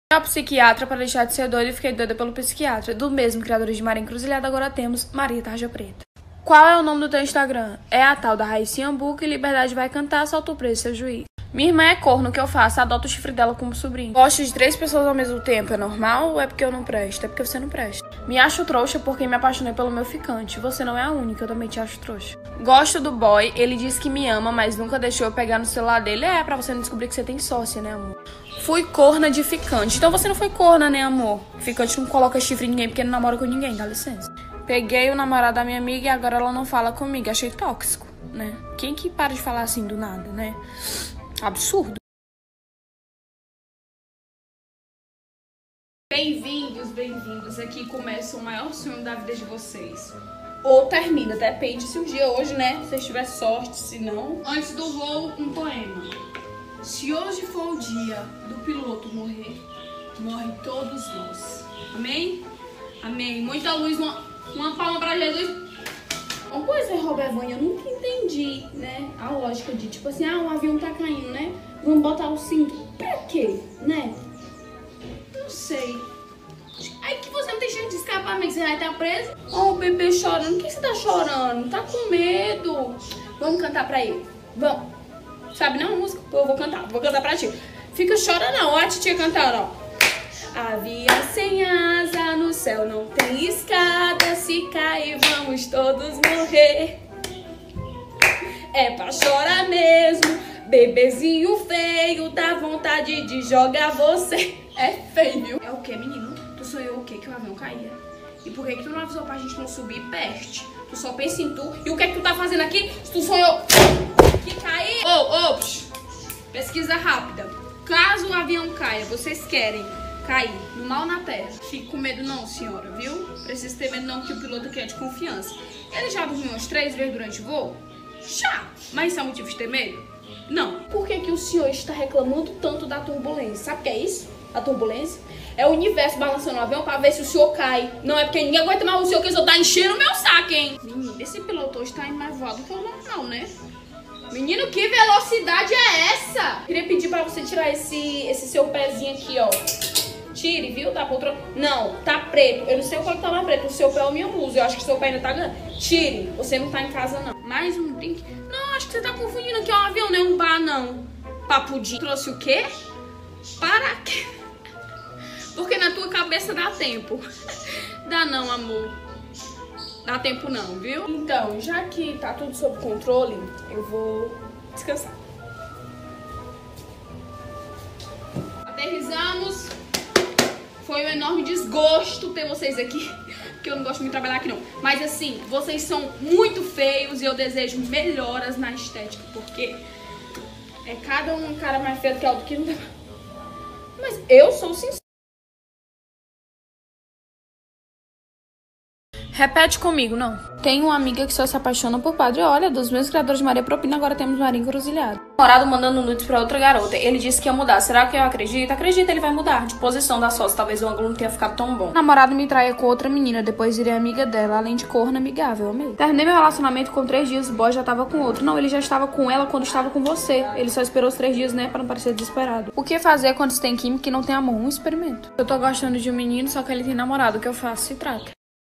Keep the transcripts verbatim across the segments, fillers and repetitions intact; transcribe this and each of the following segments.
A psiquiatra para deixar de ser doida e fiquei doida pelo psiquiatra. Do mesmo criador de Maria Encruzilhada, agora temos Maria Tarja Preta. Qual é o nome do teu Instagram? É a tal da Raicinha Ambu, que Liberdade vai cantar, solta o preço, seu juiz. Minha irmã é corno, o que eu faço? Adota o chifre dela como sobrinho. Gosto de três pessoas ao mesmo tempo, é normal ou é porque eu não presto? É porque você não presta. Me acho trouxa porque me apaixonei pelo meu ficante. Você não é a única, eu também te acho trouxa. Gosto do boy, ele diz que me ama, mas nunca deixou eu pegar no celular dele. É, pra você não descobrir que você tem sócia, né, amor? Fui corna de ficante. Então você não foi corna, né, amor? Ficante não coloca chifre em ninguém porque não namora com ninguém, dá licença. Peguei o namorado da minha amiga e agora ela não fala comigo. Achei tóxico, né? Quem que para de falar assim do nada, né? Absurdo. Bem-vindos, bem-vindos. Aqui começa o maior sonho da vida de vocês. Ou termina, depende se o dia hoje, né? Se tiver sorte, se não. Antes do voo, um poema. Se hoje for o dia do piloto morrer, morre todos nós. Amém? Amém. Muita luz, uma, uma palma pra Jesus. Uma coisa, Robert Vânia, eu nunca entendi, né, a lógica de, tipo assim, ah, um avião tá caindo, né? Vamos botar o cinto. Pra quê, né? Não sei. Aí que você não tem chance de escapamento, você vai estar preso? Ó, o bebê chorando. Por que você tá chorando? Tá com medo? Vamos cantar pra ele. Vamos. Sabe não a música? Eu vou cantar. Vou cantar pra ti. Fica chorando não. Ó a titia cantando, ó. Avião sem asa no céu não tem escada. Se cair vamos todos morrer. É pra chorar mesmo. Bebezinho feio, dá vontade de jogar você. É feio, viu? É o que, menino? Tu sonhou o quê? Que o avião caía. E por que que tu não avisou pra gente não subir peste? Tu só pensa em tu. E o que é que tu tá fazendo aqui? Se tu sonhou que cair... Ô, oh, ô, oh, pesquisa rápida. Caso o avião caia, vocês querem cair no mal na terra? Fique com medo não, senhora, viu? Precisa ter medo não, que o piloto aqui é de confiança. Ele já dormiu umas três vezes durante o voo? Já. Mas isso é motivo de ter medo? Não. Por que que o senhor está reclamando tanto da turbulência? Sabe o que é isso? A turbulência? É o universo balançando o avião pra ver se o senhor cai. Não é porque ninguém aguenta mais o senhor, que o senhor tá enchendo o meu saco, hein? Menino, esse piloto hoje tá indo mais voado que o normal, né? Menino, que velocidade é essa? Queria pedir pra você tirar esse, esse seu pezinho aqui, ó. Tire, viu? Tá poltrona. Não, tá preto. Eu não sei qual que tá mais preto. O seu pé é o minha musa. Eu acho que o seu pé ainda tá grande. Tire. Você não tá em casa, não. Mais um drink. Não, acho que você tá confundindo aqui. É um avião, não é um bar, não. Papudinho. Trouxe o quê? Para quê? Porque na tua cabeça dá tempo. Dá não, amor. Dá tempo não, viu? Então, já que tá tudo sob controle, eu vou descansar. Aterrissamos. Foi um enorme desgosto ter vocês aqui, porque eu não gosto muito de trabalhar aqui não. Mas assim, vocês são muito feios e eu desejo melhoras na estética, porque é cada um cara mais feio que o outro que não dá. Mas eu sou sincera. Repete comigo, não. Tenho uma amiga que só se apaixona por padre. Olha, dos meus criadores de Maria Propina, agora temos Maria Encruzilhada. Namorado mandando nudes pra outra garota. Ele disse que ia mudar. Será que eu acredito? Acredito, ele vai mudar. De posição da sócia, talvez o ângulo não tenha ficado tão bom. Namorado me traia com outra menina, depois virei amiga dela, além de corno amigável, amei. Terminei meu relacionamento com três dias, o boy já tava com outro. Não, ele já estava com ela quando estava com você. Ele só esperou os três dias, né, pra não parecer desesperado. O que fazer quando se tem química e não tem amor? Um experimento. Eu tô gostando de um menino, só que ele tem namorado. O que eu faço? Se trata.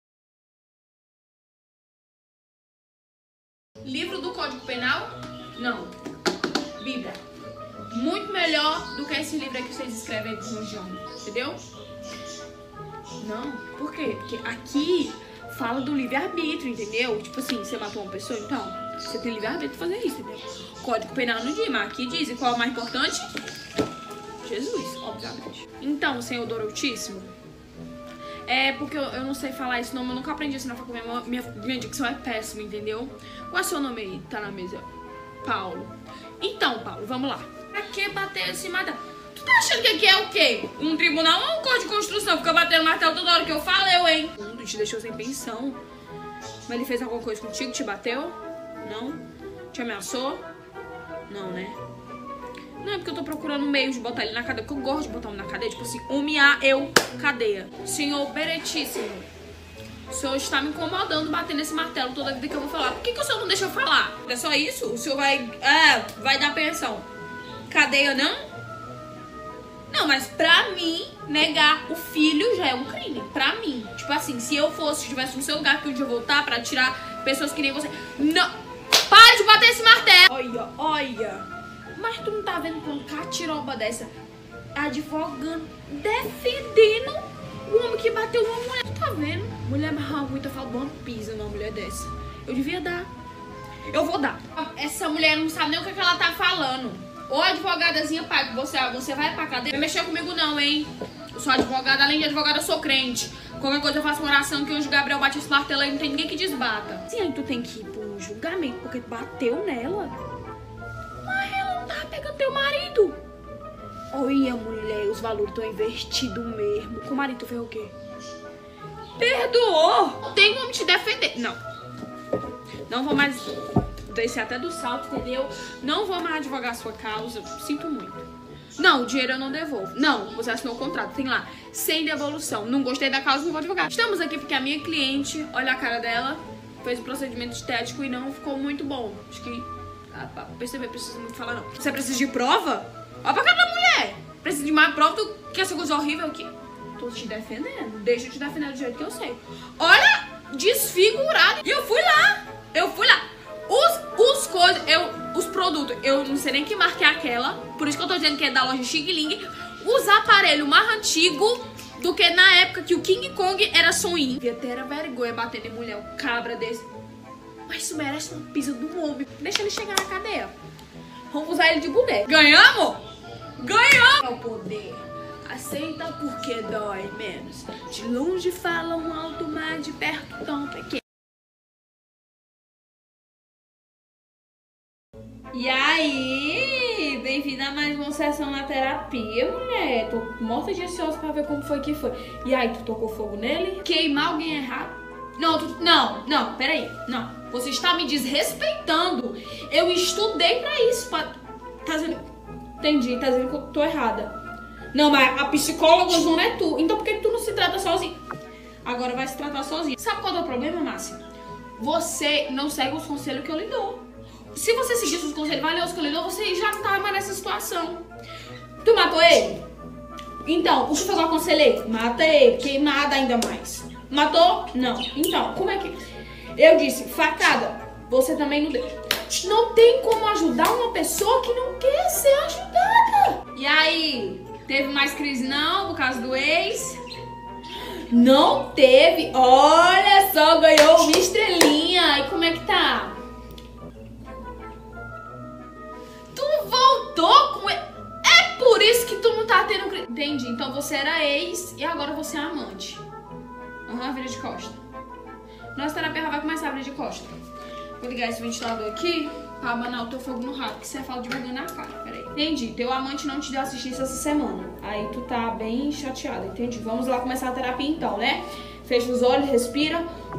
Livro do Código Penal? Não. Bíblia. Muito melhor do que esse livro aí que vocês escrevem aí com o João. Entendeu? Não. Por quê? Porque aqui fala do livre-arbítrio, entendeu? Tipo assim, você matou uma pessoa, então você tem livre-arbítrio pra fazer isso, entendeu? Código Penal não diz, mas aqui diz. E qual é o mais importante? Jesus, obviamente. Então, Senhor Dorotíssimo, é porque eu, eu não sei falar esse nome, eu nunca aprendi isso na faculdade, minha, minha dicção é péssima, entendeu? Qual é o seu nome aí? Tá na mesa. Paulo. Então, Paulo, vamos lá. Pra que bater esse martelo? Tu tá achando que aqui é o quê? Um tribunal ou um código de construção? Fica batendo martelo toda hora que eu falo, eu, hein? Um te deixou sem pensão. Mas ele fez alguma coisa contigo? Te bateu? Não? Te ameaçou? Não, né? Não, é porque eu tô procurando meio de botar ele na cadeia, porque eu gosto de botar ele na cadeia, tipo assim, humilhar eu, cadeia. Senhor Beretíssimo, o senhor está me incomodando batendo esse martelo toda vida que eu vou falar. Por que que o senhor não deixa eu falar? É só isso? O senhor vai, é, vai dar pensão. Cadeia não? Não, mas pra mim, negar o filho já é um crime, pra mim. Tipo assim, se eu fosse, estivesse no seu lugar que eu ia voltar pra tirar pessoas que nem você. Não! Para de bater esse martelo! Olha, olha. Mas tu não tá vendo com uma catiroba dessa advogando, defendendo o homem que bateu uma mulher. Tu tá vendo? Mulher marra muito, eu falo, bom, pisa numa mulher dessa. Eu devia dar. Eu vou dar. Essa mulher não sabe nem o que, é que ela tá falando. Ô advogadazinha, pai, você, você vai pra cadeia? Não vai mexer comigo não, hein? Eu sou advogada, além de advogada, eu sou crente. Qualquer coisa eu faço uma oração que hoje o Gabriel bate esse martelo aí, não tem ninguém que desbata. Sim, aí tu tem que ir pro julgamento porque tu bateu nela. Mas ela não tava pegando teu marido. Olha, mulher, os valores estão invertidos mesmo. Com o marido tu fez o quê? Perdoou. Não tem como te defender. Não. Não vou mais descer até do salto, entendeu? Não vou mais advogar a sua causa. Sinto muito. Não, o dinheiro eu não devolvo. Não, você assinou o contrato. Tem lá, sem devolução. Não gostei da causa, não vou advogar. Estamos aqui porque a minha cliente, olha a cara dela, fez o procedimento estético e não ficou muito bom. Acho que, ah, pra perceber, precisa muito falar não. Você precisa de prova? Olha pra cara da mulher. Precisa de mais prova do que essa coisa horrível aqui. Tô te defendendo. Deixa eu te defender do jeito que eu sei. Olha, desfigurado. E eu fui lá. Eu fui lá. Os, os coisas, eu, os produtos, eu não sei nem que marca é aquela. Por isso que eu tô dizendo que é da loja Xing Ling. Os aparelhos mais antigos do que na época que o King Kong era sonho. Devia ter vergonha batendo em mulher, um cabra desse. Mas isso merece uma pisa do homem. Deixa ele chegar na cadeia. Vamos usar ele de boneco. Ganhamos? Ganhamos! É o poder. Aceita porque dói menos. De longe falam alto, mas de perto tão pequeno. E aí, bem-vinda a mais uma sessão na terapia, mulher. Tô morta de ansiosa pra ver como foi que foi. E aí, tu tocou fogo nele? Queimar alguém errado? Não, tu, não, não, peraí. Não, você está me desrespeitando. Eu estudei pra isso. Pra, tá dizendo... Entendi, tá dizendo que eu tô errada. Não, mas a psicóloga não é tu. Então por que tu não se trata sozinha? Agora vai se tratar sozinha. Sabe qual é o problema, Márcia? Você não segue os conselhos que eu lhe dou. Se você seguisse os conselhos valiosos que eu lhe dou, você já não tava mais nessa situação. Tu matou ele? Então, o que eu aconselhei? Mata ele, queimada ainda mais. Matou? Não. Então, como é que... Eu disse, facada, você também não deu. Não tem como ajudar uma pessoa que não quer ser ajudada. E aí, teve mais crise não, por causa do ex? Não teve. Olha só, ganhou uma estrelinha. E como é que tá? Tu voltou com ele. É por isso que tu não tá tendo crise. Entendi, então você era ex e agora você é amante. Aham, uhum, vira de costa. Nossa terapia vai começar a virar de costa. Vou ligar esse ventilador aqui pra abanar o teu fogo no rabo, que você fala de vergonha na cara. Peraí. Entendi, teu amante não te deu assistência essa semana. Aí tu tá bem chateada, entendi. Vamos lá começar a terapia então, né? Fecha os olhos, respira.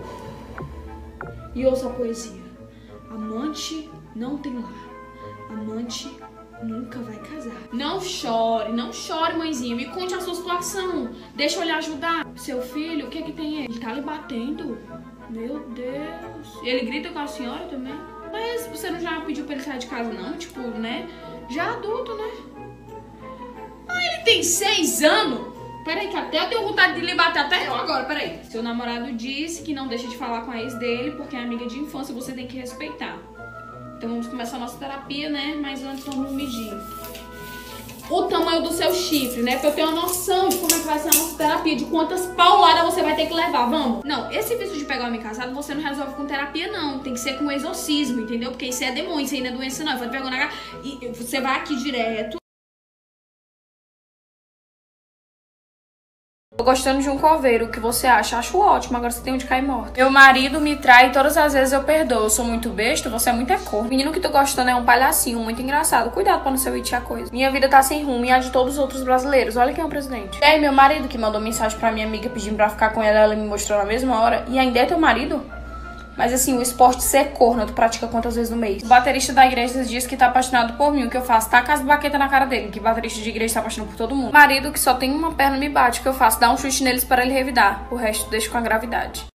E ouça a poesia. Amante não tem lar. Amante nunca vai casar. Não chore, não chore, mãezinha. Me conte a sua situação. Deixa eu lhe ajudar. Seu filho, o que é que tem ele? Ele tá lhe batendo. Meu Deus. E ele grita com a senhora também? Mas você não já pediu pra ele sair de casa, não? Tipo, né? Já adulto, né? Ah, ele tem seis anos? Peraí, que até eu tenho vontade de lhe bater até eu agora, peraí. Seu namorado disse que não deixa de falar com a ex dele porque é amiga de infância, você tem que respeitar. Então vamos começar a nossa terapia, né? Mas antes vamos medir o tamanho do seu chifre, né? Pra eu ter uma noção de como é que vai ser a nossa terapia, de quantas pauladas você vai ter que levar, vamos? Não, esse vício de pegar homem casado você não resolve com terapia, não. Tem que ser com exorcismo, entendeu? Porque isso é demônio, isso aí não é doença, não. Vai pegar na cara e você vai aqui direto. Tô gostando de um coveiro, o que você acha? Acho ótimo, agora você tem onde cair morto. Meu marido me trai todas as vezes eu perdoo. Eu sou muito besta, você é muito é cor. O menino que tô gostando é um palhacinho, muito engraçado. Cuidado pra não ser o it a coisa. Minha vida tá sem rumo e a de todos os outros brasileiros. Olha quem é o presidente. E aí, meu marido que mandou mensagem pra minha amiga pedindo pra ficar com ela, ela me mostrou na mesma hora. E ainda é teu marido? Mas assim, o esporte ser corno, tu pratica quantas vezes no mês? O baterista da igreja diz que tá apaixonado por mim. O que eu faço? Taca as baquetas na cara dele. Que baterista de igreja tá apaixonado por todo mundo. Marido que só tem uma perna me bate. O que eu faço? Dá um chute neles para ele revidar. O resto deixo com a gravidade.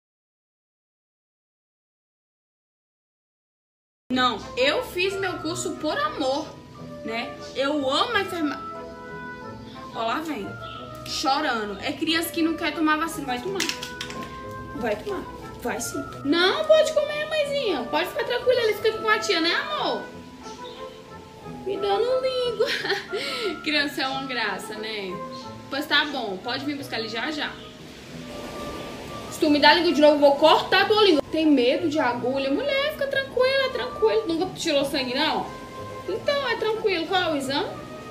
Não, eu fiz meu curso por amor, né? Eu amo a enfermagem. Ó, lá vem. chorando. É criança que não quer tomar vacina. Vai tomar. Vai tomar. Vai sim. Não, pode comer, mãezinha. Pode ficar tranquila. Ele fica com a tia, né, amor? Me dando língua. Criança é uma graça, né? Pois tá bom. Pode vir buscar ele já, já. Se tu me dá língua de novo, eu vou cortar a tua língua. Tem medo de agulha? Mulher, fica tranquila, é tranquilo. Nunca tirou sangue, não? Então, é tranquilo. Qual é o exame?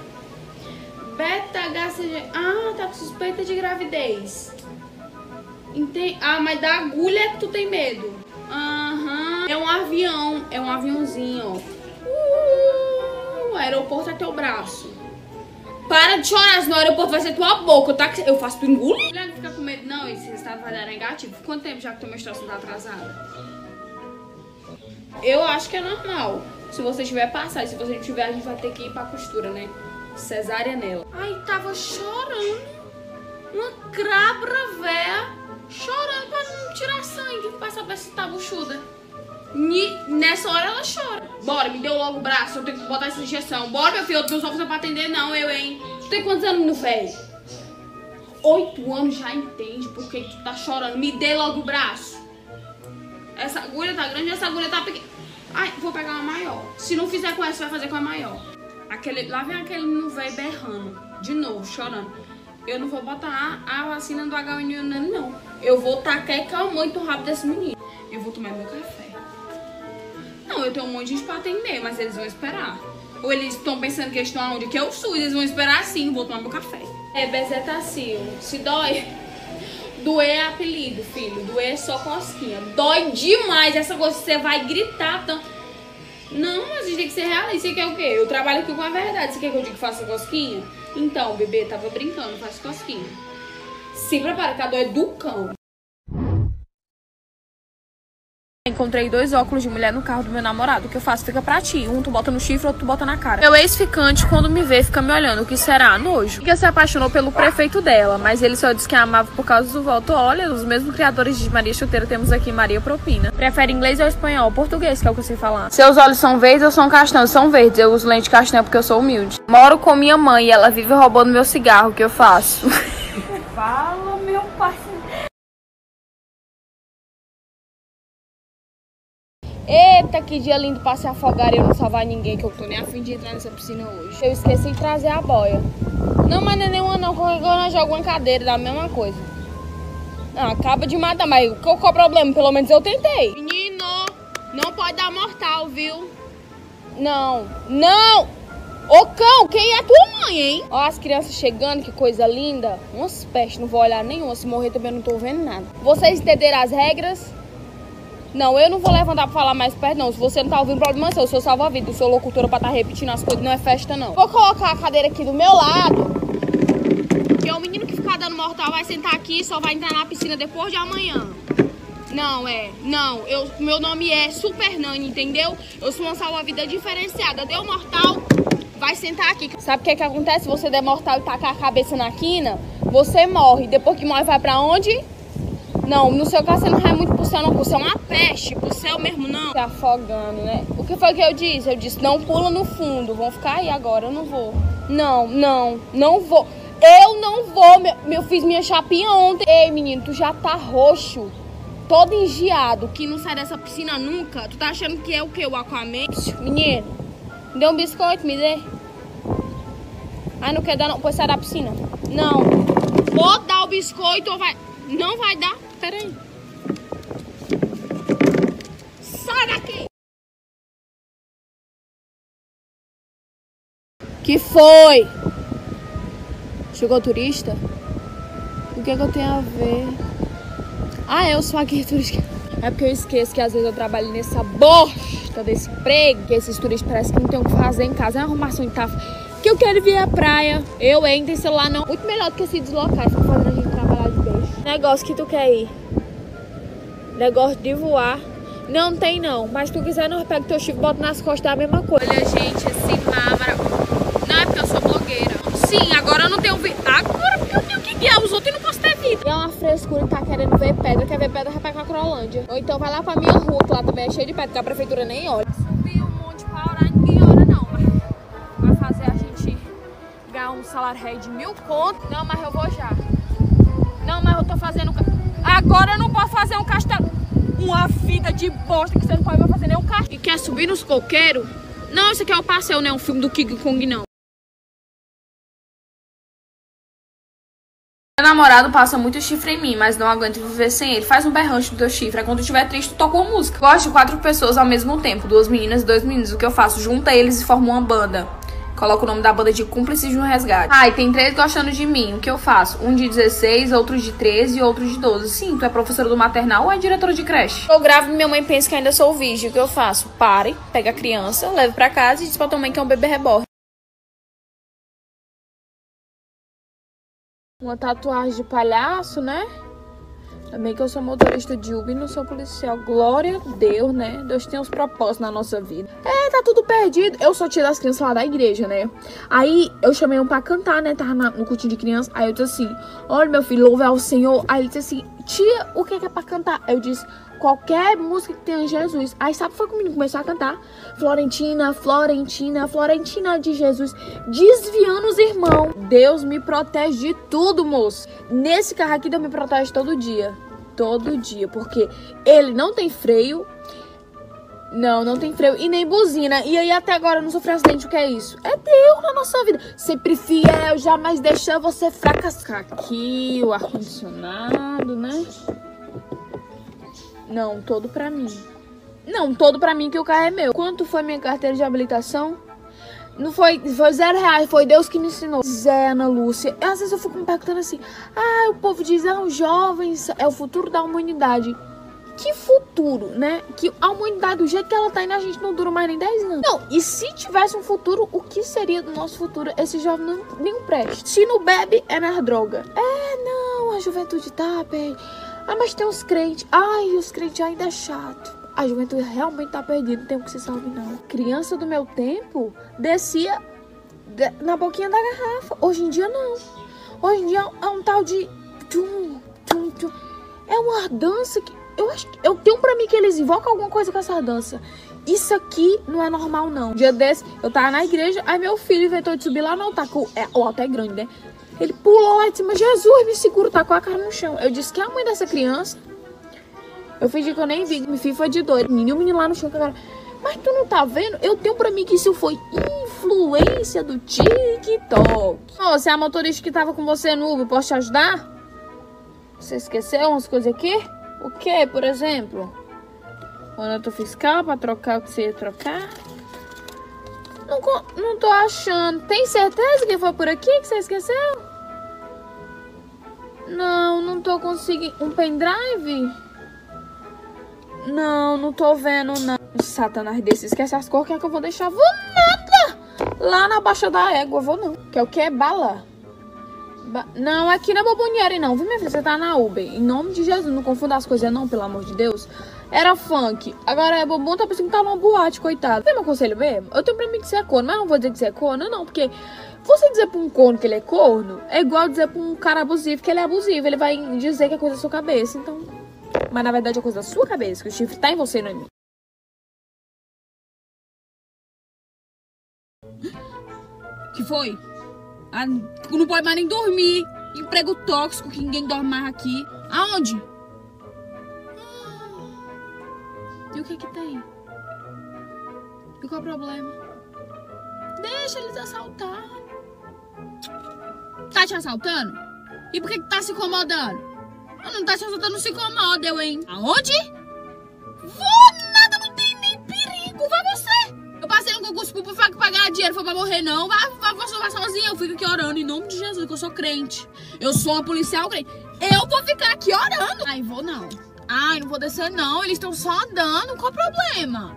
Beta-H C G. Ah, tá com suspeita de gravidez. Entendi. Ah, mas da agulha é que tu tem medo. Aham. É um avião. É um aviãozinho, ó. Uh, o aeroporto é teu braço. Para de chorar, senão o aeroporto vai ser tua boca, tá? Eu faço tu engolir. Mulher, não fica com medo, não. Esse resultado vai dar negativo. Quanto tempo já que tua menstruação tá atrasada? Eu acho que é normal. Se você tiver passado, se você não tiver, a gente vai ter que ir pra costura, né? Cesárea nela. Ai, tava chorando. Uma crabra véia chorando pra não tirar sangue, pra saber se tá buchuda. Nessa hora ela chora. Bora, me deu logo o braço, eu tenho que botar essa injeção. Bora, meu filho, eu não sou você pra atender, não, eu, hein? Tu tem quantos anos, meu velho? Oito anos já entende por que tu tá chorando. Me dê logo o braço. Essa agulha tá grande, essa agulha tá pequena. Ai, vou pegar uma maior. Se não fizer com essa, vai fazer com a maior. Aquele, lá vem aquele no velho berrando. De novo, chorando. Eu não vou botar a, a vacina do H um N um nele, não. Eu vou tacar e calmar muito rápido desse menino. Eu vou tomar meu café. Não, eu tenho um monte de gente pra atender, mas eles vão esperar. Ou eles estão pensando que eles estão aonde? Que é o SUS, eles vão esperar sim, vou tomar meu café. É bezetacil. Se dói, doer é apelido, filho. Doer é só cosquinha. Dói demais essa coisa, você vai gritar tanto. Não, mas a gente tem que ser realista. Você quer o quê? Eu trabalho aqui com a verdade. Você quer que eu diga que faça cosquinha? Então, bebê, tava brincando, faz cosquinha. Se prepara, que a dor é do cão. Encontrei dois óculos de mulher no carro do meu namorado. O que eu faço? Fica pra ti. Um tu bota no chifre, outro tu bota na cara. Meu ex-ficante, quando me vê, fica me olhando. O que será? Nojo. Que se apaixonou pelo prefeito dela, mas ele só disse que a amava por causa do voto. Olha, os mesmos criadores de Maria Chuteira temos aqui Maria Propina. Prefere inglês ou espanhol? Português, que é o que eu sei falar. Seus olhos são verdes ou são castanhos? São verdes. Eu uso lente castanha porque eu sou humilde. Moro com minha mãe e ela vive roubando meu cigarro. O que eu faço? Fala, meu parceiro. Eita, que dia lindo pra se afogar e eu não salvar ninguém, que eu tô nem a fim de entrar nessa piscina hoje. Eu esqueci de trazer a boia. Não, mas não é nenhuma não, qualquer coisa eu jogo uma cadeira, dá a mesma coisa. Não, acaba de matar, mas qual, qual é o problema? Pelo menos eu tentei. Menino, não pode dar mortal, viu? Não, não! Ô cão, quem é tua mãe, hein? Ó as crianças chegando, que coisa linda. Umas pestes, não vou olhar nenhuma, se morrer também não tô vendo nada. Vocês entenderam as regras? Não, eu não vou levantar pra falar mais perto, não. Se você não tá ouvindo, problema é seu. Eu sou salva-vida, eu sou locutora pra tá repetindo as coisas. Não é festa, não. Vou colocar a cadeira aqui do meu lado. Porque o menino que ficar dando mortal vai sentar aqui e só vai entrar na piscina depois de amanhã. Não, é. Não, eu, meu nome é Super Nani, entendeu? Eu sou uma salva-vida diferenciada. Deu mortal, vai sentar aqui. Sabe o que é que acontece? Se você der mortal e tacar a cabeça na quina, você morre. Depois que morre, vai pra onde? Não, no seu caso você não vai muito pro céu, não. Pro céu é uma peste, pro céu mesmo não. Se afogando, né? O que foi que eu disse? Eu disse, não pula no fundo. Vão ficar aí agora, eu não vou. Não, não, não vou. Eu não vou. Meu, eu fiz minha chapinha ontem. Ei, menino, tu já tá roxo. Todo engiado, que não sai dessa piscina nunca. Tu tá achando que é o quê? O Aquaman? Menino, me dê um biscoito, me dê. Ai, não quer dar não. Pois sai da piscina. Não. Vou dar o biscoito ou vai... Não vai dar. Pera aí. Sai daqui. Que foi? Chegou turista? O que é que eu tenho a ver? Ah, eu sou aqui turista. É porque eu esqueço que às vezes eu trabalho nessa bosta desse emprego, que esses turistas parecem que não tem o que fazer em casa. É uma arrumação em tafa. Que eu quero vir à praia. Eu, hein? Tem celular não. Muito melhor do que se deslocar. Fica fazendo a gente trabalhar de beijo. Negócio que tu quer ir. Negócio de voar. Não tem não. Mas se tu quiser, não pega teu chifre e bota nas costas da mesma coisa. Olha, gente, esse mar maravilhoso. Não é porque eu sou blogueira. Sim, agora eu não tenho vida. Agora porque eu tenho que guiar os outros e não posso ter vida. E é uma frescura que tá querendo ver pedra. Quer ver pedra, vai pra Crolândia. Ou então vai lá pra minha rua, que lá também é cheio de pedra, que a prefeitura nem olha. Subir um monte pra orar, ninguém ora não. Mas vai fazer a gente ganhar uns salário rei de mil conto. Não, mas eu vou já. Não, mas eu tô fazendo... Agora eu não posso fazer um castelo. Uma fita de bosta que você não pode fazer nem um castelo. E quer subir nos coqueiros? Não, isso aqui é o passeio, não é um filme do King Kong, não. Meu namorado passa muito chifre em mim, mas não aguento viver sem ele. Faz um berranche do teu chifre. Quando estiver triste, tu toca uma música. Gosto de quatro pessoas ao mesmo tempo. Duas meninas e dois meninos. O que eu faço? Junta eles e formo uma banda. Coloco o nome da banda de Cúmplices de um Resgate. Ai, tem três gostando de mim. O que eu faço? Um de dezesseis, outro de treze e outro de doze. Sim, tu é professora do maternal ou é diretora de creche? Eu gravo e minha mãe pensa que ainda sou virgem. O que eu faço? Pare, pega a criança, leve pra casa e diz pra tua mãe que é um bebê reborn. Uma tatuagem de palhaço, né? Também que eu sou motorista de Uber e não sou policial. Glória a Deus, né? Deus tem uns propósitos na nossa vida. É, tá tudo perdido. Eu sou tia das crianças lá da igreja, né? Aí eu chamei um pra cantar, né? Tava na, no cultinho de criança. Aí eu disse assim, olha meu filho, louve ao Senhor. Aí ele disse assim, tia, o que é, que é pra cantar? Eu disse, qualquer música que tenha Jesus. Aí sabe, foi que o menino começou a cantar. Florentina, Florentina, Florentina de Jesus. Desviando os irmãos. Deus me protege de tudo, moço. Nesse carro aqui, Deus me protege todo dia. Todo dia. Porque ele não tem freio. Não, não tem freio. E nem buzina. E aí até agora eu não sofri acidente. O que é isso? É Deus na nossa vida. Sempre fiel, jamais deixar você fracassar. Aqui o ar-condicionado, né? Não, todo pra mim. Não, todo pra mim que o carro é meu. Quanto foi minha carteira de habilitação? Não foi, foi zero reais, foi Deus que me ensinou. Zé, Ana Lúcia. Às vezes eu fico me perguntando assim, ah, o povo diz, ah, os jovens é o futuro da humanidade. Que futuro, né? Que a humanidade, do jeito que ela tá indo, a gente não dura mais nem dez anos. Não, e se tivesse um futuro, o que seria do nosso futuro? Esse jovem não, nem presta. Se não bebe, é nas drogas. É, não, a juventude tá, bem. Ah, mas tem uns crentes. Ai, os crentes ainda é chato. A juventude realmente tá perdida, não tem o que se salve, não. Criança do meu tempo descia de, na boquinha da garrafa. Hoje em dia, não. Hoje em dia é um tal de... Tchum, tchum, tchum. É uma dança que... Eu acho que... Eu tenho pra mim que eles invocam alguma coisa com essa dança. Isso aqui não é normal, não. Um dia desse, eu tava na igreja, aí meu filho inventou de subir lá no altar. É, o altar é grande, né? Ele pulou lá de cima, Jesus, me segura, tá com a cara no chão. Eu disse que é a mãe dessa criança. Eu fingi que eu nem vi, me fiz foi de doido. Menino, o menino lá no chão com a cara. Mas tu não tá vendo? Eu tenho pra mim que isso foi influência do TikTok. Ô, você é a motorista que tava com você no Uber, posso te ajudar? Você esqueceu umas coisas aqui? O que, por exemplo? O nota fiscal pra trocar o que você ia trocar? Não, não tô achando. Tem certeza que foi por aqui que você esqueceu? Não, não tô conseguindo. Um pendrive? Não, não tô vendo, não. Satanás desse, esquece as cores, que é que eu vou deixar? Vou nada! Lá na Baixa da Égua, vou não. Que é o que? É bala? Ba não, aqui não é Bomboniere, não. Viu, minha filha? Você tá na Uber. Em nome de Jesus, não confunda as coisas, não, pelo amor de Deus. Era funk. Agora é bombom, tá pensando que tá numa boate, coitado. Tem meu conselho mesmo? Eu tenho pra mim que você é corno, mas não vou dizer que você é corno, não, porque você dizer pra um corno que ele é corno é igual dizer pra um cara abusivo que ele é abusivo. Ele vai dizer que é coisa da sua cabeça, então... Mas na verdade é coisa da sua cabeça, que o chifre tá em você, não é em mim. Que foi? Ah, não pode mais nem dormir. Emprego tóxico que ninguém dorme mais aqui. Aonde? E o que que tem? E qual é o problema? Deixa eles assaltar. Tá te assaltando? E por que que tá se incomodando? Não tá te assaltando, não se incomoda, eu, hein? Aonde? Vou nada, não tem nem perigo. Vai você. Eu passei no concurso público pra pagar dinheiro, foi pra morrer, não. Vai, vai, você vai sozinha. Eu fico aqui orando em nome de Jesus, que eu sou crente. Eu sou uma policial crente. Eu vou ficar aqui orando. Ai, vou não. Ai, não vou descer, não. Eles estão só andando. Qual o problema?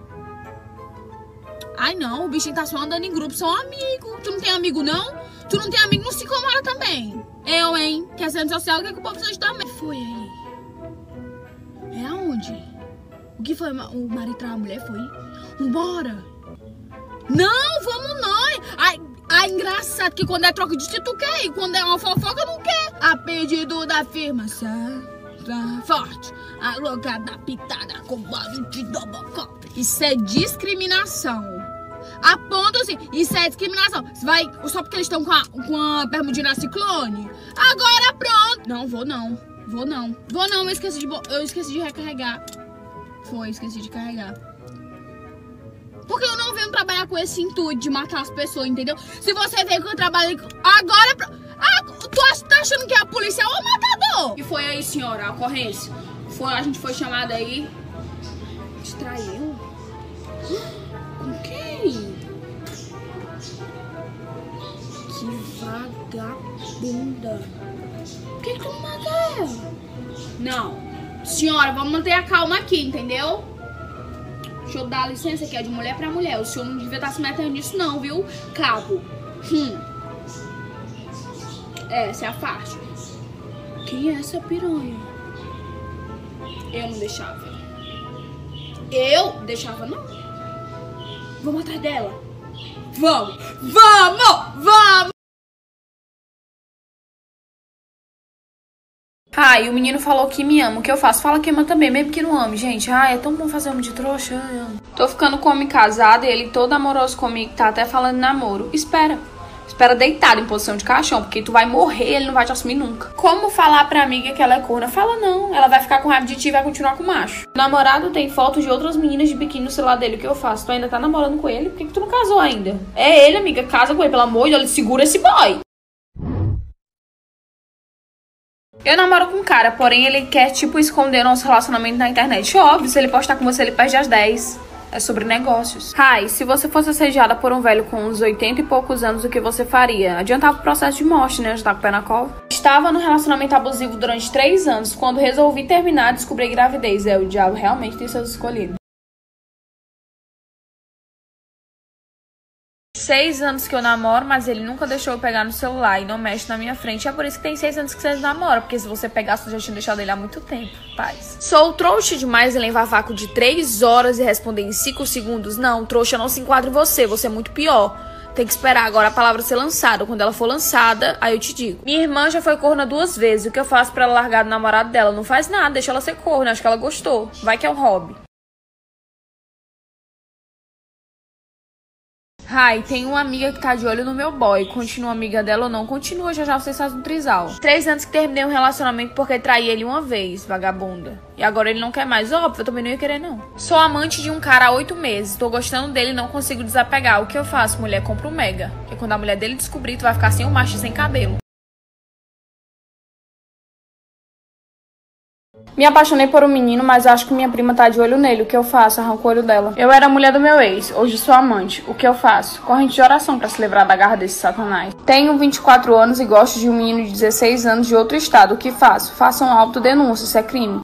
Ai, não. O bichinho tá só andando em grupo. São amigos. Tu não tem amigo, não? Tu não tem amigo, não se incomoda também. Eu, hein? Que é centro social, o que, é que o povo precisa também? O que foi aí? É aonde? O que foi? O marido traiu a mulher, foi? Vambora. Não, vamos nós. Ai, ai, engraçado que quando é troca de título, tu quer. E quando é uma fofoca, não quer. A pedido da firma, tá forte. A louca da pitada com base de Dobocop. Isso é discriminação. apontam assim, isso é discriminação. Você vai, só porque eles estão com a, com a bermudinha ciclone? Agora pronto. Não, vou não, vou não. Vou não, eu esqueci de, eu esqueci de recarregar. Foi, esqueci de carregar. Porque eu não venho trabalhar com esse intuito de matar as pessoas, entendeu? Se você vê que eu trabalho agora... Ah, tu tá achando que é a polícia ou o matador? E foi aí, senhora, a ocorrência. Foi, a gente foi chamada aí. Distraiu? Com quem? Que vagabunda. Por que que tu não mata ela? Não. Senhora, vamos manter a calma aqui, entendeu? Deixa eu dar licença que é de mulher pra mulher. O senhor não devia estar se metendo nisso não, viu? Cabo. Hum. É, se afaste. Quem é essa piranha? Eu não deixava. Eu deixava não. Vamos atrás dela. Vamos! Vamos! Vamos! Ai, o menino falou que me ama. O que eu faço? Fala que ama também, mesmo que não ame, gente. Ai, é tão bom fazer homem de trouxa. Ai, amo. Tô ficando com homem casado e ele todo amoroso comigo, tá até falando namoro. Espera. Espera deitado em posição de caixão, porque tu vai morrer e ele não vai te assumir nunca. Como falar pra amiga que ela é corna? Fala não, ela vai ficar com raiva de ti e vai continuar com o macho. O namorado tem fotos de outras meninas de biquíni no celular dele. O que eu faço? Tu ainda tá namorando com ele? Por que que tu não casou ainda? É ele, amiga, casa com ele, pelo amor de Deus, segura esse boy. Eu namoro com um cara, porém ele quer, tipo, esconder nosso relacionamento na internet. Óbvio, se ele postar com você, ele perde as dez. É sobre negócios. Ai, se você fosse assediada por um velho com uns oitenta e poucos anos, o que você faria? Adiantava o processo de morte, né? Já tá com o pé na cova. Estava no relacionamento abusivo durante três anos. Quando resolvi terminar, descobri gravidez. É, o diabo realmente tem seus escolhidos. Seis anos que eu namoro, mas ele nunca deixou eu pegar no celular e não mexe na minha frente. É por isso que tem seis anos que você namora, porque se você pegasse, você já tinha deixado ele há muito tempo, paz. Sou trouxa demais em levar vácuo de três horas e responder em cinco segundos? Não, trouxa não se enquadra em você, você é muito pior. Tem que esperar agora a palavra ser lançada. Quando ela for lançada, aí eu te digo. Minha irmã já foi corna duas vezes. O que eu faço pra ela largar do namorado dela? Não faz nada, deixa ela ser corna, acho que ela gostou. Vai que é um hobby. Ai, tem uma amiga que tá de olho no meu boy. Continua amiga dela ou não? Continua, já já vocês fazem um trisal. Três anos que terminei um relacionamento porque traí ele uma vez, vagabunda. E agora ele não quer mais. Óbvio, eu também não ia querer, não. Sou amante de um cara há oito meses. Tô gostando dele e não consigo desapegar. O que eu faço? Mulher, compra um mega. Porque quando a mulher dele descobrir, tu vai ficar sem um macho e sem cabelo. Me apaixonei por um menino, mas acho que minha prima tá de olho nele. O que eu faço? Arranco o olho dela. Eu era a mulher do meu ex, hoje sou amante. O que eu faço? Corrente de oração pra se livrar da garra desse satanás. Tenho vinte e quatro anos e gosto de um menino de dezesseis anos de outro estado. O que faço? Façam autodenúncia, isso é crime.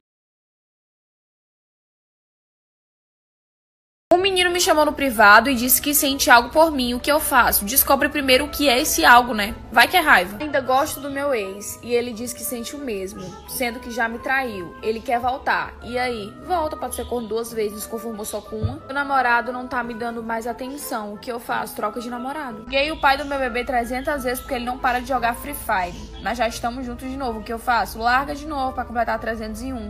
Um menino me chamou no privado e disse que sente algo por mim. O que eu faço? Descobre primeiro o que é esse algo, né? Vai que é raiva. Ainda gosto do meu ex e ele diz que sente o mesmo, sendo que já me traiu. Ele quer voltar. E aí? Volta, pode ser corno duas vezes, se conformou só com uma. O namorado não tá me dando mais atenção. O que eu faço? Troca de namorado. Liguei o pai do meu bebê trezentas vezes porque ele não para de jogar Free Fire. Mas já estamos juntos de novo. O que eu faço? Larga de novo pra completar trezentos e um.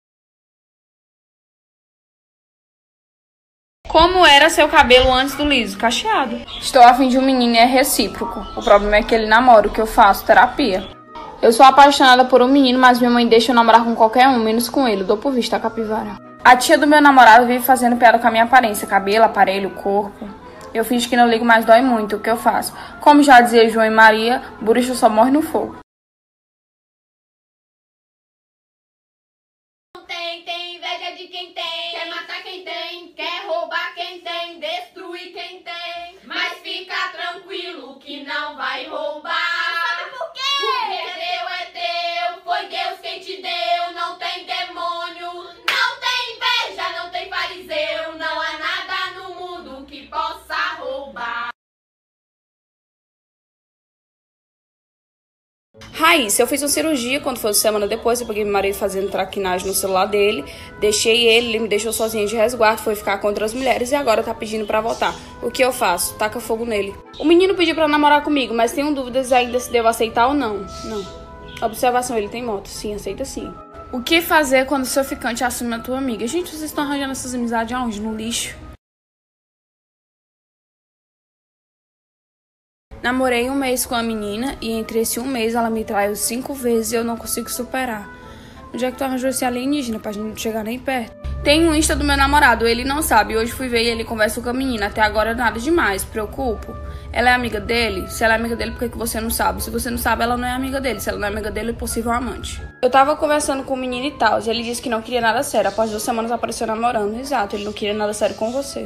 Como era seu cabelo antes do liso? Cacheado. Estou a fim de um menino e é recíproco. O problema é que ele namora. O que eu faço? Terapia. Eu sou apaixonada por um menino, mas minha mãe deixa eu namorar com qualquer um, menos com ele. Dou por vista a capivara. A tia do meu namorado vive fazendo piada com a minha aparência. Cabelo, aparelho, corpo. Eu finjo que não ligo, mas dói muito. O que eu faço? Como já dizia João e Maria, burucho só morre no fogo. Tem, tem inveja de quem tem. Quer matar quem tem. Quer roubar quem tem. Destruir quem tem. Mas fica tranquilo que não vai roubar. Sabe por quê? Porque teu é teu. Foi Deus quem te deu. Não tem demônio. Não tem inveja. Não tem fariseu. Não há nada no mundo que possa roubar. Raíssa, eu fiz uma cirurgia quando foi semana depois. Eu peguei meu marido fazendo traquinagem no celular dele. Deixei ele, ele me deixou sozinha de resguardo. Foi ficar com outras mulheres e agora tá pedindo pra voltar. O que eu faço? Taca fogo nele. O menino pediu pra namorar comigo, mas tenho dúvidas ainda se devo aceitar ou não. Não. Observação, ele tem moto. Sim, aceita sim. O que fazer quando o seu ficante assume a tua amiga? Gente, vocês estão arranjando essas amizades aonde? No lixo? Namorei um mês com a menina e entre esse um mês ela me traiu cinco vezes e eu não consigo superar. Onde é que tu arranjou esse alienígena pra gente não chegar nem perto? Tem um Insta do meu namorado, ele não sabe. Hoje fui ver e ele conversa com a menina. Até agora nada demais, preocupo. Ela é amiga dele? Se ela é amiga dele, por que que você não sabe? Se você não sabe, ela não é amiga dele. Se ela não é amiga dele, é possível amante. Eu tava conversando com o menino e tal, e ele disse que não queria nada sério. Após duas semanas apareceu namorando. Exato, ele não queria nada sério com você.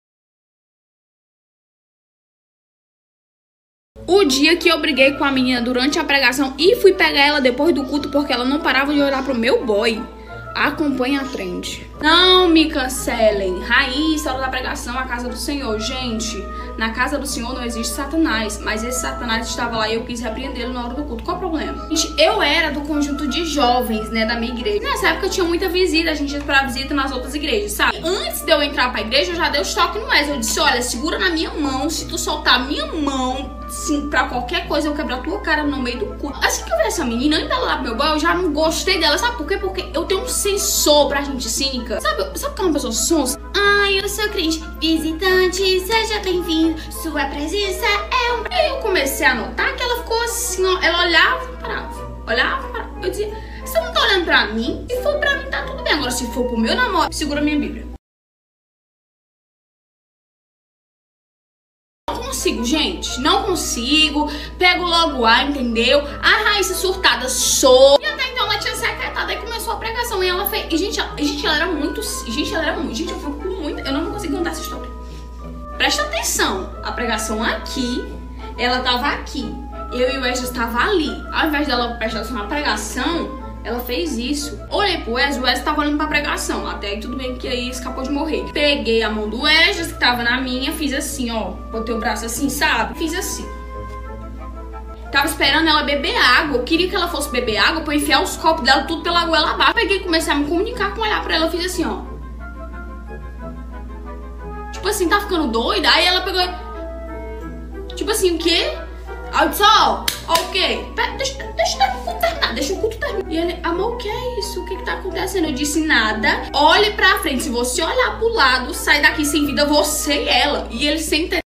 O dia que eu briguei com a menina durante a pregação e fui pegar ela depois do culto porque ela não parava de olhar pro meu boy. Acompanhe a trend. Não me cancelem. Raíssa, hora da pregação, a casa do Senhor. Gente, na casa do Senhor não existe Satanás, mas esse Satanás estava lá e eu quis repreendê-lo na hora do culto. Qual o problema? Gente, eu era do conjunto de jovens, né, da minha igreja. Nessa época tinha muita visita, a gente ia pra visita nas outras igrejas, sabe? Antes de eu entrar pra igreja, eu já dei os toques no Wesley. Eu disse, olha, segura na minha mão, se tu soltar a minha mão, sim, pra qualquer coisa, eu quebro a tua cara no meio do culto. Assim que eu vi essa menina, ainda lá pro meu boy, eu já não gostei dela, sabe por quê? Porque eu tenho um sensor pra gente cínica. Sabe, sabe que é uma pessoa sonsa? Ai, eu sou crente. Visitante, seja bem-vindo. Sua presença é um... Aí eu comecei a notar que ela ficou assim, ó. Ela olhava e parava. Olhava e parava. Eu dizia, você não tá olhando pra mim? Se for pra mim, tá tudo bem. Agora, se for pro meu namorado, segura minha Bíblia. Não consigo, gente. Não consigo. Pego logo ar, entendeu? A Raíssa surtada sou. E até então ela tinha secretado. Aí começou a pregação. E ela fez. E, gente, ela, gente, ela era muito. Gente, ela era muito. Gente, eu fico com muito. Eu não consigo contar essa história. Presta atenção. A pregação aqui. Ela tava aqui. Eu e o Wesley estava ali. Ao invés dela prestar atenção na pregação, ela fez isso. Olhei pro Wesley, o Wesley tava olhando pra pregação. Até aí tudo bem que aí escapou de morrer. Peguei a mão do Wesley, que tava na minha, fiz assim, ó. Botei o braço assim, sabe? Fiz assim. Tava esperando ela beber água. Eu queria que ela fosse beber água pra eu enfiar os copos dela tudo pela goela abaixo. Peguei e comecei a me comunicar com olhar pra ela. Eu fiz assim, ó. Tipo assim, tá ficando doida? Aí ela pegou. Tipo assim, o quê? Aí eu disse, ó, ó, o quê? Deixa, deixa o culto terminar, deixa o culto terminar. E ele, amor, o que é isso? O que que tá acontecendo? Eu disse, nada. Olhe pra frente. Se você olhar pro lado, sai daqui sem vida você e ela. E ele sem entender.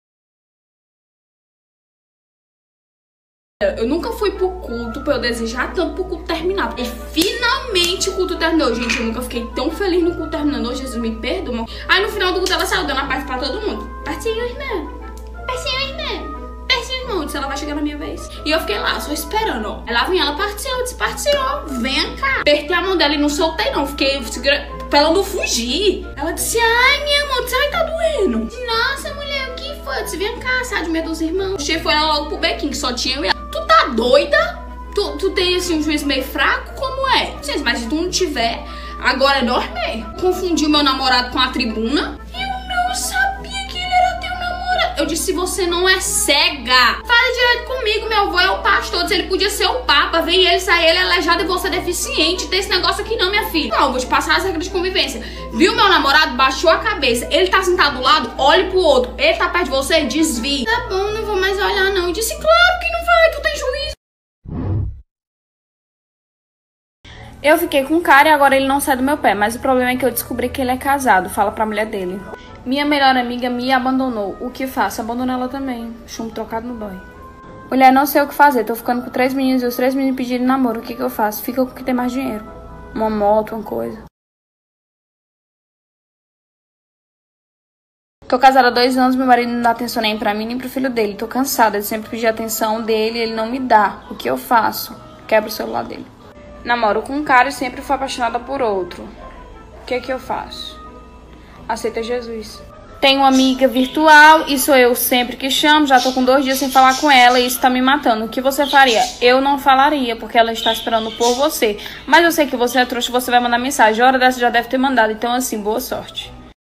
Eu nunca fui pro culto pra eu desejar tanto pro culto terminar. E finalmente o culto terminou. Gente, eu nunca fiquei tão feliz no culto terminando. Jesus, me perdoa. Aí no final do culto ela saiu dando a paz pra todo mundo. Pertinho, irmã. Pertinho, irmã. Se ela vai chegar na minha vez. E eu fiquei lá, só esperando, ó. Ela vinha, ela partiu, eu disse, partiu, vem cá. Apertei a mão dela e não soltei, não. Fiquei pra ela não fugir. Ela disse, ai, minha mão, sai, tá doendo. Disse, nossa, mulher, o que foi? Eu disse, vem cá, sai de meio dos irmãos. O chefe foi ela logo pro bequinho, que só tinha eu e ela. Tu tá doida? Tu, tu tem, assim, um juiz meio fraco? Como é? Gente, mas se tu não tiver, agora é dormir. Confundi o meu namorado com a tribuna. Eu não sabia. Eu disse, se você não é cega, fale direto comigo, meu avô é o pastor, se ele podia ser o papa, vem ele, sai ele aleijado e você é deficiente, tem esse negócio aqui não, minha filha. Não, eu vou te passar as regras de convivência. Viu meu namorado? Baixou a cabeça, ele tá sentado do lado, olhe pro outro, ele tá perto de você, desvie. Tá bom, não vou mais olhar não. Eu disse, claro que não vai, tu tem juízo. Eu fiquei com o cara e agora ele não sai do meu pé, mas o problema é que eu descobri que ele é casado, fala pra mulher dele. Minha melhor amiga me abandonou. O que faço? Abandono ela também. Chumbo trocado no boy. Mulher, não sei o que fazer. Tô ficando com três meninos e os três meninos pediram namoro. O que que eu faço? Fica com quem tem mais dinheiro. Uma moto, uma coisa. Tô casada há dois anos, meu marido não dá atenção nem pra mim nem pro filho dele. Tô cansada de sempre pedir atenção dele e ele não me dá. O que eu faço? Quebro o celular dele. Namoro com um cara e sempre fui apaixonada por outro. O que que eu faço? Aceita Jesus. Tenho uma amiga virtual e sou eu sempre que chamo. Já tô com dois dias sem falar com ela e isso tá me matando. O que você faria? Eu não falaria, porque ela está esperando por você. Mas eu sei que você é trouxa, você vai mandar mensagem. A hora dessa já deve ter mandado, então assim, boa sorte.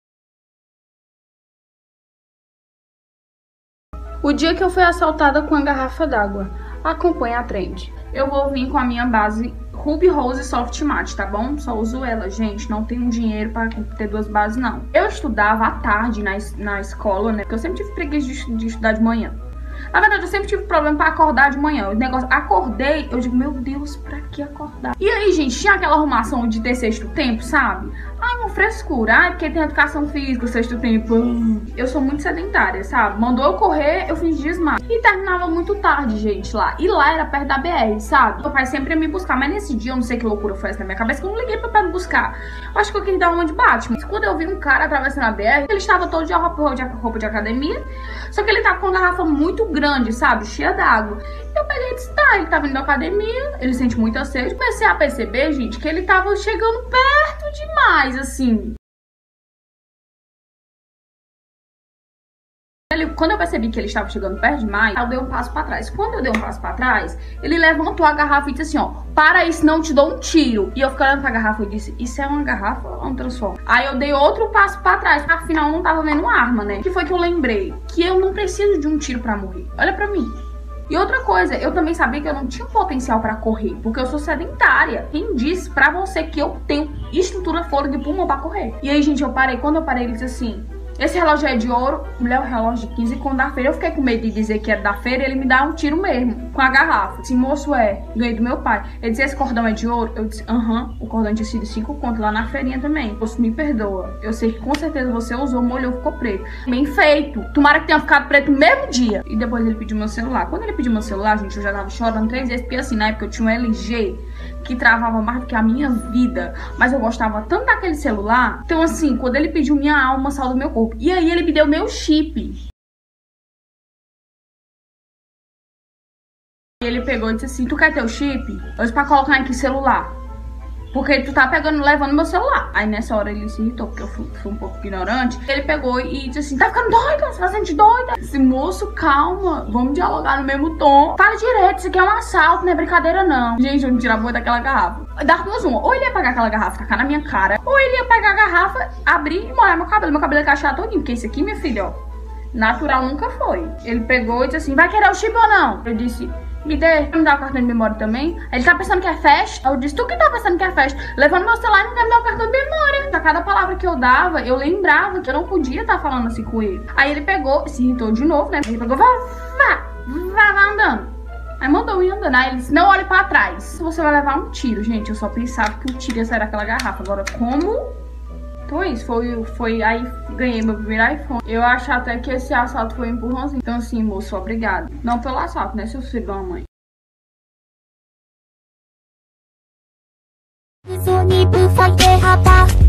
O dia que eu fui assaltada com a garrafa d'água. Acompanhe a trend. Eu vou vir com a minha base Ruby Rose Soft Matte, tá bom? Só uso ela, gente. Não tenho dinheiro pra ter duas bases, não. Eu estudava à tarde na, na escola, né? Porque eu sempre tive preguiça de, de estudar de manhã. Na verdade, eu sempre tive problema pra acordar de manhã. O negócio, acordei, eu digo, meu Deus, pra que acordar? E aí, gente, tinha aquela arrumação de ter sexto tempo, sabe? Ai, uma frescura. Ai, porque tem educação física, sexto tempo. Eu sou muito sedentária, sabe? Mandou eu correr, eu fiz desmaio. E terminava muito tarde, gente, lá. E lá era perto da B R, sabe? Meu pai sempre ia me buscar. Mas nesse dia, eu não sei que loucura foi essa na minha cabeça, que eu não liguei pra pai me buscar. Eu acho que eu queria dar uma de Batman. Mas quando eu vi um cara atravessando a B R, ele estava todo de roupa de, roupa de academia. Só que ele tava com uma garrafa muito grande, sabe? Cheia d'água. Eu peguei e disse, tá, ele tá vindo da academia, ele sente muita sede. Comecei a perceber, gente, que ele tava chegando perto demais, assim. Ele, quando eu percebi que ele estava chegando perto demais, eu dei um passo pra trás. Quando eu dei um passo pra trás, ele levantou a garrafa e disse assim, ó, para aí, senão eu te dou um tiro. E eu fiquei olhando pra garrafa e disse, isso é uma garrafa ou um transforma? Aí eu dei outro passo pra trás, afinal eu não tava vendo arma, né? Que foi que eu lembrei? Que eu não preciso de um tiro pra morrer. Olha pra mim. E outra coisa, eu também sabia que eu não tinha potencial pra correr, porque eu sou sedentária. Quem disse pra você que eu tenho estrutura, fôlego de pulmão pra correr? E aí, gente, eu parei. Quando eu parei, ele disse assim, esse relógio é de ouro, mulher, o relógio de quinze conto da feira. Eu fiquei com medo de dizer que era da feira e ele me dá um tiro mesmo, com a garrafa. Esse moço é, ganhei do meu pai. Ele disse, esse cordão é de ouro? Eu disse, aham, o cordão tinha sido cinco conto lá na feirinha também. Moço, me perdoa. Eu sei que com certeza você usou, molhou, ficou preto. Bem feito. Tomara que tenha ficado preto no mesmo dia. E depois ele pediu meu celular. Quando ele pediu meu celular, gente, eu já tava chorando três vezes, porque assim, na época eu tinha um L G que travava mais do que a minha vida, mas eu gostava tanto daquele celular. Então assim, quando ele pediu, minha alma saiu do meu corpo. E aí ele me deu meu chip. E ele pegou e disse assim, tu quer teu chip? Eu disse, pra colocar em que celular? Porque tu tá pegando, levando meu celular. Aí nessa hora ele se irritou, porque eu fui, fui um pouco ignorante. Ele pegou e disse assim, tá ficando doida, você tá sendo doida. Esse moço, calma, vamos dialogar no mesmo tom. Fala direito, isso aqui é um assalto, não é brincadeira não. Gente, eu me tirava muito daquela garrafa. Dar duas uma, ou ele ia pegar aquela garrafa, tacar na minha cara, ou ele ia pegar a garrafa, abrir e molhar meu cabelo. Meu cabelo ia cachear todinho, porque esse aqui, minha filha, ó, natural nunca foi. Ele pegou e disse assim, vai querer o chip ou não? Eu disse, me dê, me dá o cartão de memória também. Ele tá pensando que é festa? Eu disse, tu que tá pensando que é festa? Levando meu celular e não quer me dar o cartão de memória. A cada palavra que eu dava, eu lembrava que eu não podia estar falando assim com ele. Aí ele pegou, se irritou de novo, né? Ele pegou, vá, vá, vá, vá andando. Aí mandou ir andando. Aí ele disse, não olhe pra trás. Você vai levar um tiro, gente. Eu só pensava que o tiro ia sair daquela garrafa. Agora, como? Então é isso, foi, foi, aí ganhei meu primeiro iPhone. Eu acho até que esse assalto foi um empurrãozinho. Então assim, moço, obrigado. Não pelo assalto, né, seu filho da mãe. 嘘にぶさけ旗